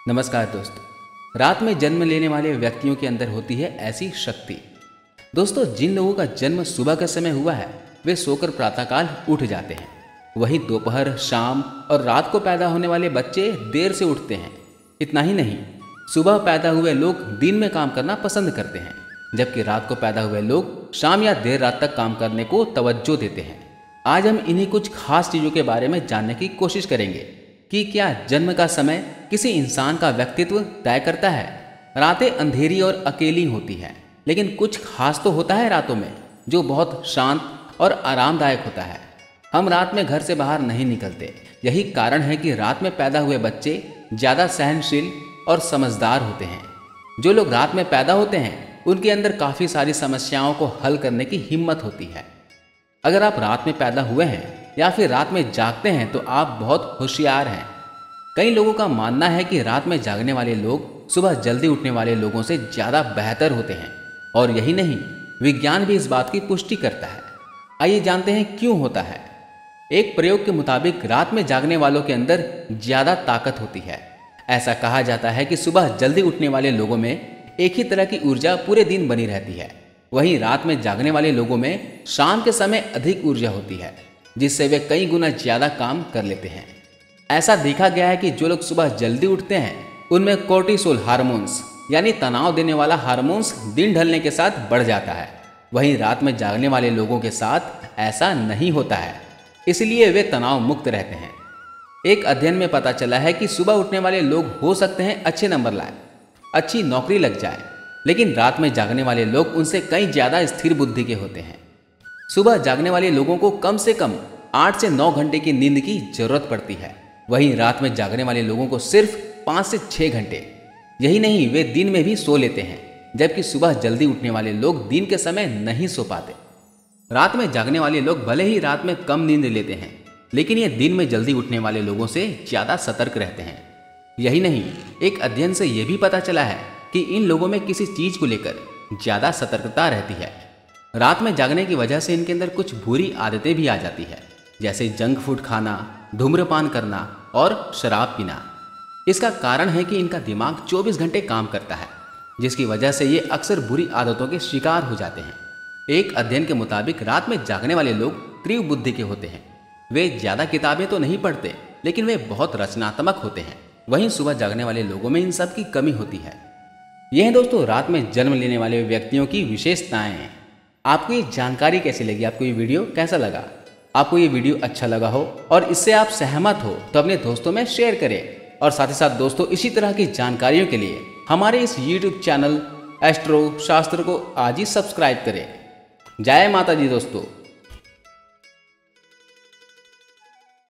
नमस्कार दोस्तों। रात में जन्म लेने वाले व्यक्तियों के अंदर होती है ऐसी शक्ति। दोस्तों, जिन लोगों का जन्म सुबह के समय हुआ है वे सोकर प्रातःकाल उठ जाते हैं। वहीं दोपहर, शाम और रात को पैदा होने वाले बच्चे देर से उठते हैं। इतना ही नहीं, सुबह पैदा हुए लोग दिन में काम करना पसंद करते हैं, जबकि रात को पैदा हुए लोग शाम या देर रात तक काम करने को तवज्जो देते हैं। आज हम इन्हीं कुछ खास चीज़ों के बारे में जानने की कोशिश करेंगे कि क्या जन्म का समय किसी इंसान का व्यक्तित्व तय करता है। रातें अंधेरी और अकेली होती हैं, लेकिन कुछ खास तो होता है रातों में जो बहुत शांत और आरामदायक होता है। हम रात में घर से बाहर नहीं निकलते। यही कारण है कि रात में पैदा हुए बच्चे ज़्यादा सहनशील और समझदार होते हैं। जो लोग रात में पैदा होते हैं उनके अंदर काफ़ी सारी समस्याओं को हल करने की हिम्मत होती है। अगर आप रात में पैदा हुए हैं या फिर रात में जागते हैं तो आप बहुत होशियार हैं। कई लोगों का मानना है कि रात में जागने वाले लोग सुबह जल्दी उठने वाले लोगों से ज़्यादा बेहतर होते हैं, और यही नहीं, विज्ञान भी इस बात की पुष्टि करता है। आइए जानते हैं क्यों होता है। एक प्रयोग के मुताबिक रात में जागने वालों के अंदर ज़्यादा ताकत होती है। ऐसा कहा जाता है कि सुबह जल्दी उठने वाले लोगों में एक ही तरह की ऊर्जा पूरे दिन बनी रहती है। वहीं रात में जागने वाले लोगों में शाम के समय अधिक ऊर्जा होती है, जिससे वे कई गुना ज़्यादा काम कर लेते हैं। ऐसा देखा गया है कि जो लोग सुबह जल्दी उठते हैं उनमें कोर्टिसोल हार्मोन्स यानी तनाव देने वाला हार्मोन्स दिन ढलने के साथ बढ़ जाता है। वहीं रात में जागने वाले लोगों के साथ ऐसा नहीं होता है, इसलिए वे तनाव मुक्त रहते हैं। एक अध्ययन में पता चला है कि सुबह उठने वाले लोग हो सकते हैं अच्छे नंबर लाए, अच्छी नौकरी लग जाए, लेकिन रात में जागने वाले लोग उनसे कई ज़्यादा स्थिर बुद्धि के होते हैं। सुबह जागने वाले लोगों को कम से कम 8 से 9 घंटे की नींद की जरूरत पड़ती है। वहीं रात में जागने वाले लोगों को सिर्फ 5 से 6 घंटे। यही नहीं, वे दिन में भी सो लेते हैं, जबकि सुबह जल्दी उठने वाले लोग दिन के समय नहीं सो पाते। रात में जागने वाले लोग भले ही रात में कम नींद लेते हैं, लेकिन ये दिन में जल्दी उठने वाले लोगों से ज़्यादा सतर्क रहते हैं। यही नहीं, एक अध्ययन से यह भी पता चला है कि इन लोगों में किसी चीज़ को लेकर ज़्यादा सतर्कता रहती है। रात में जागने की वजह से इनके अंदर कुछ बुरी आदतें भी आ जाती है, जैसे जंक फूड खाना, धूम्रपान करना और शराब पीना। इसका कारण है कि इनका दिमाग 24 घंटे काम करता है, जिसकी वजह से ये अक्सर बुरी आदतों के शिकार हो जाते हैं। एक अध्ययन के मुताबिक रात में जागने वाले लोग तीव्र बुद्धि के होते हैं। वे ज़्यादा किताबें तो नहीं पढ़ते, लेकिन वे बहुत रचनात्मक होते हैं। वहीं सुबह जागने वाले लोगों में इन सब की कमी होती है। यह है दोस्तों रात में जन्म लेने वाले व्यक्तियों की विशेषताएं हैं। आपको ये जानकारी कैसी लगी? आपको ये वीडियो कैसा लगा? आपको ये वीडियो अच्छा लगा हो और इससे आप सहमत हो तो अपने दोस्तों में शेयर करें। और साथ ही साथ दोस्तों, इसी तरह की जानकारियों के लिए हमारे इस YouTube चैनल एस्ट्रो शास्त्र को आज ही सब्सक्राइब करें। जय माता दी दोस्तों।